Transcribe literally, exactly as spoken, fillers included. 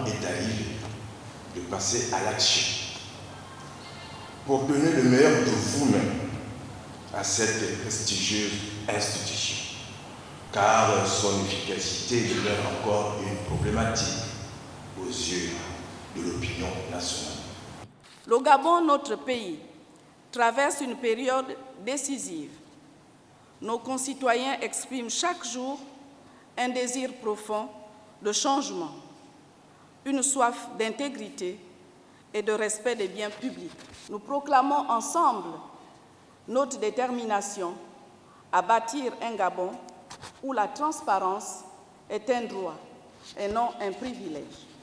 est arrivé de passer à l'action pour donner le meilleur de vous-même à cette prestigieuse institution, car son efficacité demeure encore une problématique aux yeux de l'opinion nationale. Le Gabon, notre pays, traverse une période décisive. Nos concitoyens expriment chaque jour un désir profond de changement, une soif d'intégrité et de respect des biens publics. Nous proclamons ensemble notre détermination à bâtir un Gabon où la transparence est un droit et non un privilège.